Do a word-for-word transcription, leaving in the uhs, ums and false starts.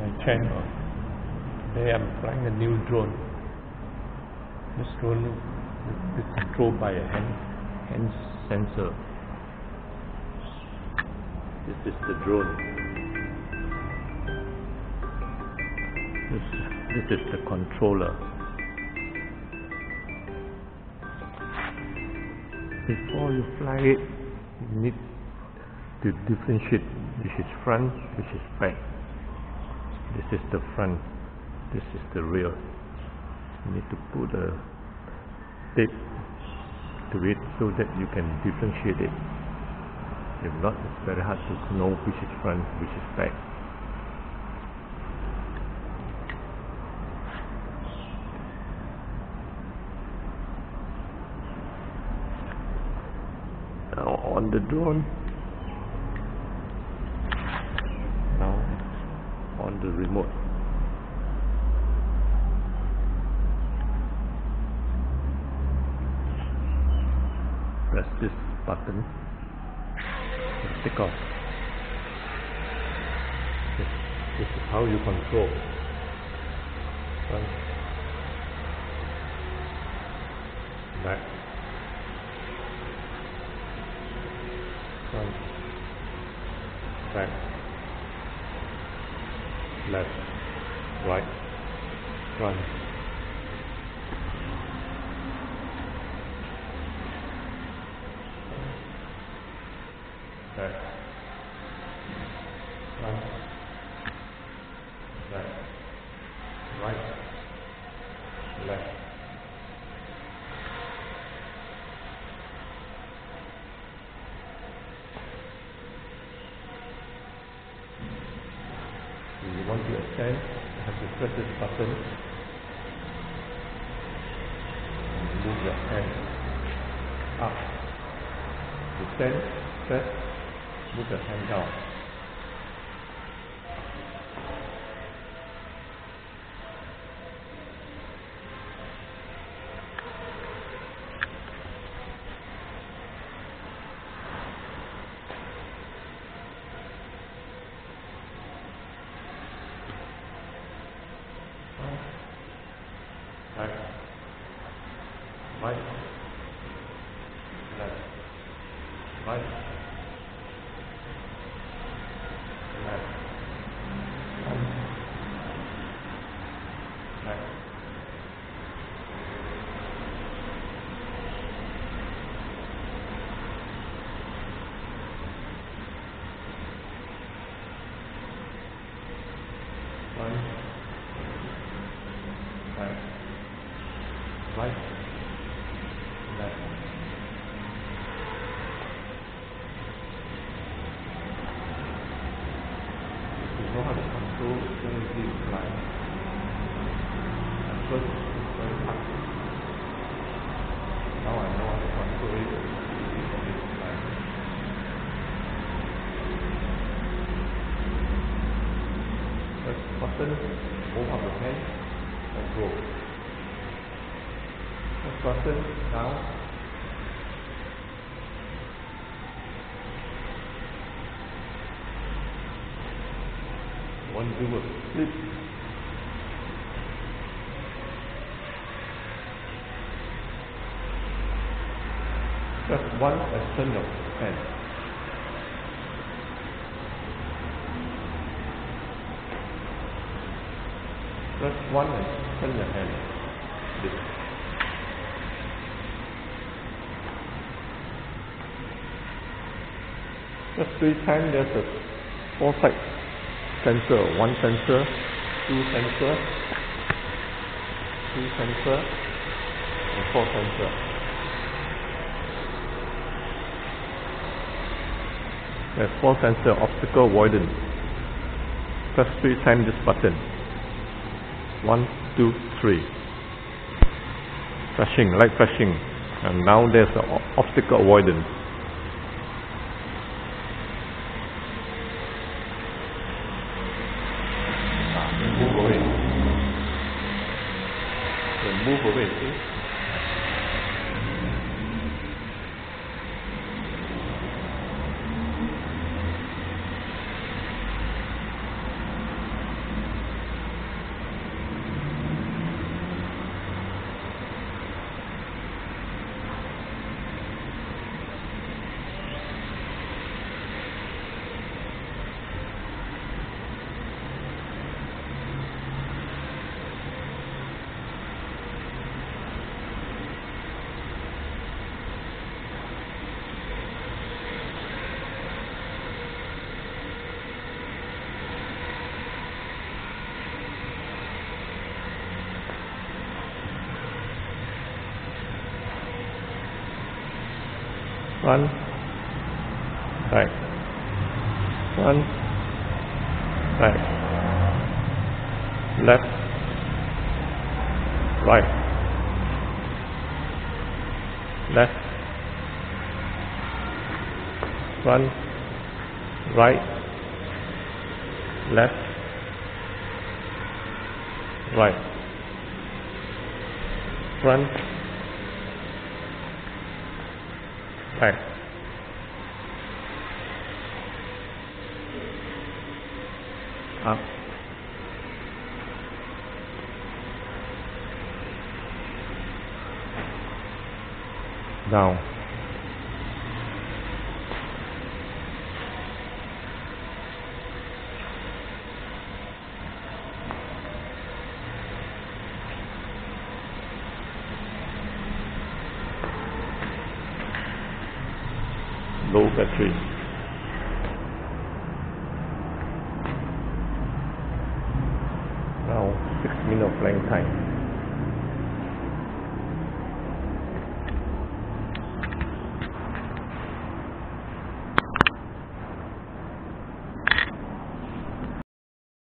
my channel. Today I'm flying a new drone. This drone is controlled by a hand, hand sensor. This is the drone. This, this is the controller. Before you fly it, you need to differentiate which is front, which is back. This is the front, this is the rear. You need to put a tape to it so that you can differentiate it. If not, it's very hard to know which is front, which is back. Now on the drone, now on the remote. Press this button and take off. This, this is how you control. Front, back, front, back, left, right, front. Back, front, back, right, left. If you want to ascend, you have to press this button and move your hand up. Descend, press, move your hand down. Back, right, left, right, left, front, back, front, back, right, left. If you know how to control, it's very easy to fly. At first, it's very hard. Now I know how to control it, it's easy for me to fly. Press the button, hold up your hand, and go. Press button, down. One do a flip. Press one and turn your hand. Press one and turn your hand. This. Just three times, there's a four side sensor. One sensor, two sensor, two sensor, and four sensor. There's four sensor, obstacle avoidance. Press three times this button. One, two, three. Flashing, light flashing. And now there's the obstacle avoidance. Move away. Then move away, see? front, back, front, back, left, right, left, front, right, left, right, front, back, up, down, low battery. Now six minute flying time.